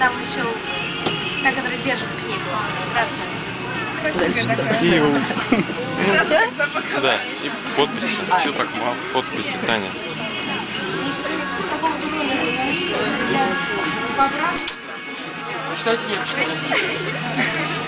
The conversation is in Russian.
там еще та, которая держит книгу. Красная. Все? Да, и подписи. Чего так мало? Подписи, Таня. Читайте, нет, что